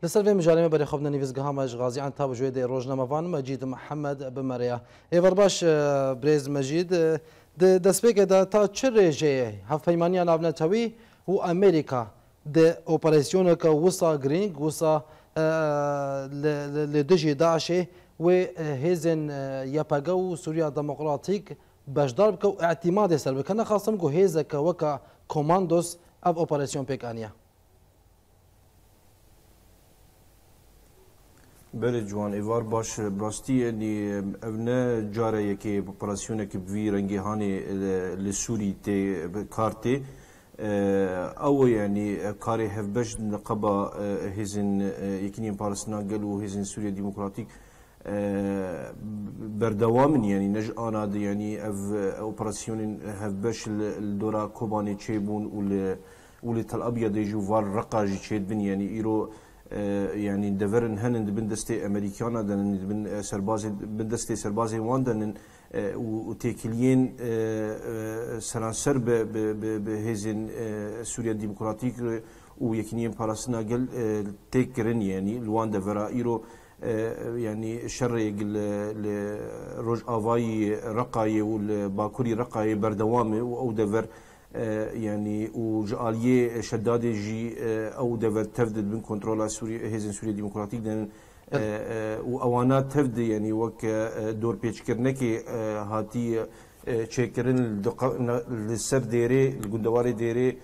لسر مجالمه برای خبنا نویزگاه ماج غازی عن تاب جوید روزنامه وان مجید محمد بمریا ایور باش بريز مجید دسبیک دا تا چه رژه هفپیمانی ناونتوی و امریکا د اپراسیون که وسا گرینگ وسا لدجی داعش و هزن یپگو سوریا دموکراتیک بجدار بکو اعتماد سر بکنه خاصم کو هزا که وکا کماندوس اب اپراسیون پیکانیا بله جوان ایوار باش براستی یعنی اونا جاره یکی اپراسیونه که بوی رنگی هانی لسوری تی کارتی او یعنی کاری هفبش نقبا هزین یکنیم پارسناگل و هزین سوریا ديمقراطيك بردوام يعني نج انا يعني اف اوبراسيون هفبش الدورا كوباني تشيبون ول تل ابيض يجو فار رقاجي تشيد بن يعني ايرو يعني دفرن هنن بندستي امريكانا دن بن سربازي بندستي سربازي وان دن وتيكلين سرانسر بهزين سوريا ديمقراطيك ويكنيم باراسناجل تيكرن يعني لوان دفرا ايرو يعني شرق لروج افاي رقاي والباكوري رقاي بردوامي او دفر يعني وجاليه شداد جي او دفر تفدد من كنترول سوريا هزن سوريا ديمقراطيك دن واوانات تفد يعني وك دور بيتشكرنكي هاتي تشكرن للسر ديري الجندواري ديري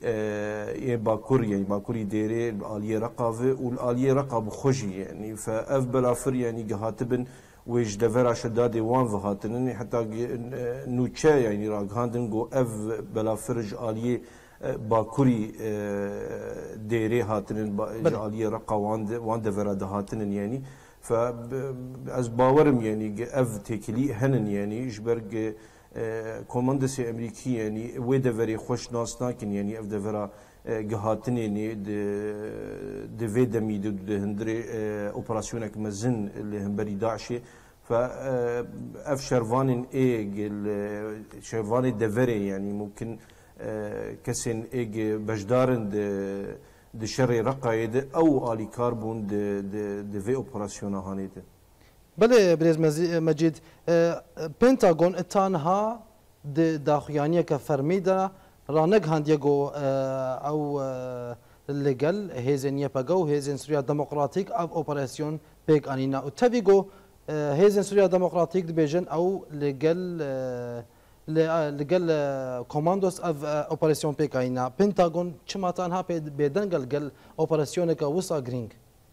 باكور يعني باكوري ديري الاليه رقابه والاليه رقاب خوجي يعني فاف بلافر يعني جهاتبن ويج دفرا شداد وان فهاتن حتى نوتشا يعني راغاندن جو اف بلافرج اليه باكوري ديري هاتن اليه رقا وان دفرا دهاتن يعني فاز باورم يعني اف تكلي هنن يعني جبرج كوماندسي امريكي يعني ويدفري خوش ناس ناكن يعني اف دفرا جهاتن يعني د فيدمي د هندري اوبراسيونك مزن اللي همبري داعشي فاف شرفان ايج شرفان دفري يعني ممكن كسن ايج بجدارن د شر رقايد او الي كاربون د في اوبراسيون هانيت بله بريز مجيد بنتاغون تانها داخيانيه كفرميدا رانق هانديغو او ليغال هيزن يباغو هيزن سوريا ديمقراطيك او اوبراسيون بيك انينا وتافيغو هيزن سوريا ديمقراطيك دبيجن او ليغال كوماندوس اف اوبراسيون بيك انينا بنتاغون چما تانها بيدنگل گل اوبراسيون كا وسا جرينج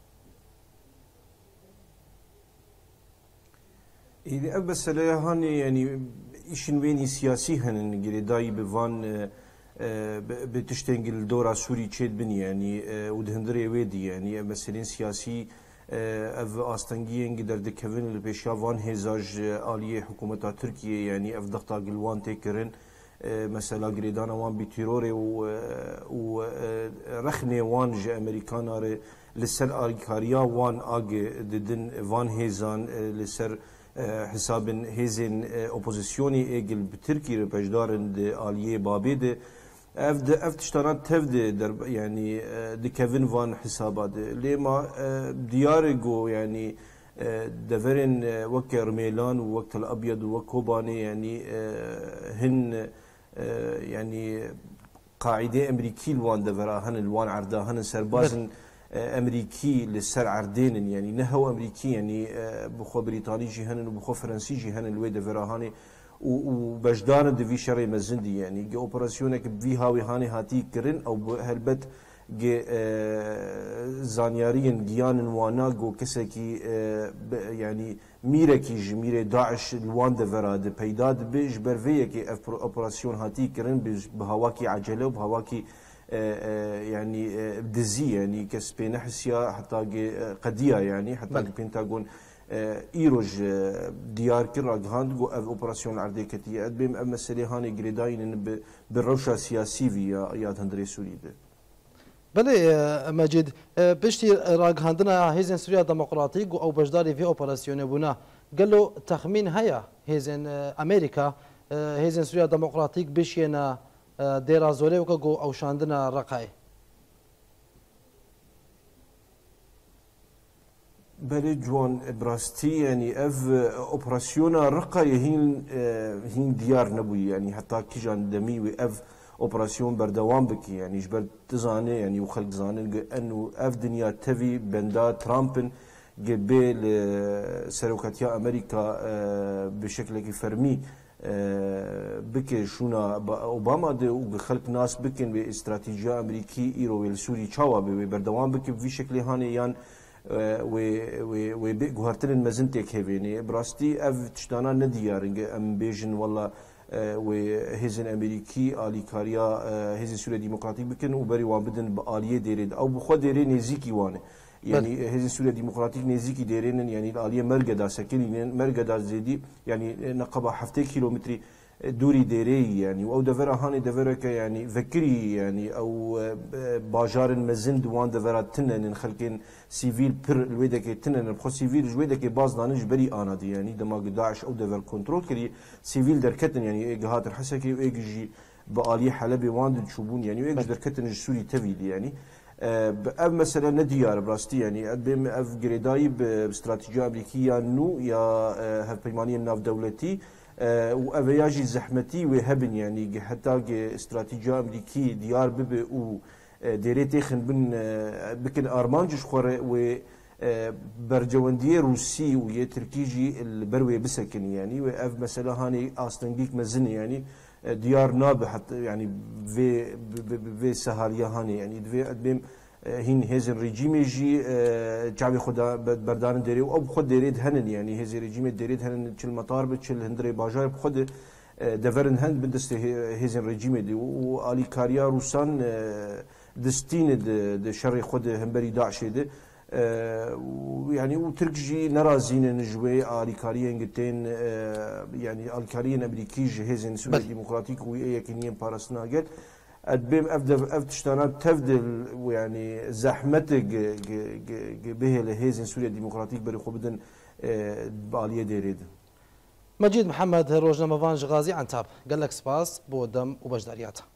إذا بس هاني يعني إيشن ويني سياسي هن جري داي بفان بتشتنجل دورة سوري تشيد بني يعني ودهندري ويدي يعني مثلا سياسي اف استنجيين قدر دكفن البيشا فان هزاج آلية حكومة تركيا يعني اف ضغطا قلوان تكرن مثلا قريدانا وان بتيروري ورخني وان جا امريكانا لسر آريكاريا وان آج ددن فان هزان لسر حساب هزين اوبوزيسيوني ايجل بتركي ربجدارن آلية بابيد اف تشتانات تفد يعني دي كيفن فان حسابات لما ديارجو يعني دفرن وك رميلان ووقت الابيض وكوباني يعني هن يعني قاعده امريكي الوان دفرا هن الوان عردا هن سربازن امريكي للسر عردين يعني نهو امريكي يعني بخو بريطاني جي هن وبخو فرنسي جي هن الوي دفرا هاني وبجدان دفي شري مزندي يعني جي اوبراسيونك بفي هاوي هاني هاتي كرن او هلبت جي زانيارين جيان وانا جو كسكي يعني ميركي جميره داعش الوان دفرا د بيداد بيج برفيكي اوبراسيون هاتي كرن بهواكي عجله وبهواكي يعني بدزي يعني كسبي نحسيا حتى قضيه يعني حتى البنتاغون ايروج ديار كرا غاندغو اف اوبراسيون العرديكتيه بهم اما سليهاني جريداين بالروشه سياسي في ياد هندري سوري بله مجید پشتی راگهاندنا هیزن سوریا دموکراتیک او بجداری في اوپراسیون بونا قالوا تخمین هيا هیزن امریکا هیزن سوریا دموکراتیک بشينا ديرا زولي وكو او شاندنا رقاي بله جوان براستي يعني اف اوبراسيونا رقا هين ديار نبوي يعني حتى كيجان دمي واف اوبراسيون بردوام بكي يعني جبر تزاني يعني وخلق زاني انه اف دنيا تفي بندا ترامبن قبل سروكاتيا امريكا بشكل فرمي بكي شونا اوباما دي وخلق ناس بكن باستراتيجيه امريكي ايرو السوري تشاوا بردوام بكي في شكل هاني يعني و بجوهرتن مزنتك هيفيني براستي اف تشتانا نديار ام بيجن والله وهزن امريكي الي كاريا هزن سوريا ديمقراطيك بكن وبري وان بدن باليه ديريد او بخو ديري نزيكي وانه يعني هزن سوريا ديمقراطيك نزيكي ديرين يعني الاليه مرقدا سكنين مرقدا زيدي يعني نقبه 7 كيلومتر دوري ديري يعني او دفرا هاني دفرا يعني فكري يعني او باجار مزن دوان دفرا تنن خلكين سيفيل بير الويدك تنن بخو سيفيل جويدك باز دانج بري انا دي يعني دماغ داعش او دفر كنترول كري سيفيل دركتن يعني جهات الحسكي وايجي بالي حلبي واند تشوبون يعني وايج دركتن سوري تفيد يعني اف مثلا نديار براستي يعني ادم اف جريداي باستراتيجيه امريكيه نو يا هاف بيمانيه ناف دولتي وافياجي زحمتي وهبن يعني حتى استراتيجيه امريكي ديار بب و ديريتي خن بكن ارمانج خور و برجونديه روسي ويا تركيجي البروي بسكن يعني واف مثلا هاني استنجيك مزن يعني ديار ناب حتى يعني في سهاريا هاني يعني في ادم هين هزن ريجيم يجي جابي خدا بردان ديري او بخد ديريد هنن يعني هزي ريجيم ديريد هنن تشل مطار بتشل هندري باجار بخد دفرن هند بدست هزن ريجيم دي والي كاريا روسان دستين د شر خد همبري داعش ده يعني وتركجي نرازين نجوي الي كاريا انجتين يعني الكاريا امريكي هزن سوري ديمقراطيك ويكنين بارسناجل ادبيم اف تشتانا تفضل يعني زحمتك به لهيزن سوريا ديمقراطيك بري خو بدن باليه ديريد مجيد محمد روجنامه فانج غازي عنتاب قال لك سباس بودم وبجداريات